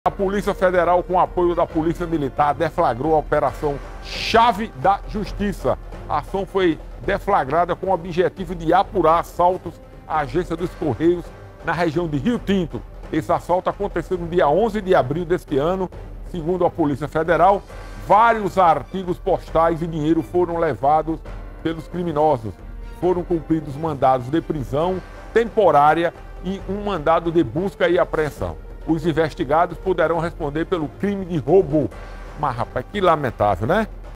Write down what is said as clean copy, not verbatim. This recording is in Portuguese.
A Polícia Federal, com apoio da Polícia Militar, deflagrou a Operação Chave da Justiça. A ação foi deflagrada com o objetivo de apurar assaltos à agência dos Correios na região de Rio Tinto. Esse assalto aconteceu no dia 11 de abril deste ano. Segundo a Polícia Federal, vários artigos postais e dinheiro foram levados pelos criminosos. Foram cumpridos mandados de prisão temporária e um mandado de busca e apreensão. Os investigados poderão responder pelo crime de roubo. Mas, rapaz, que lamentável, né?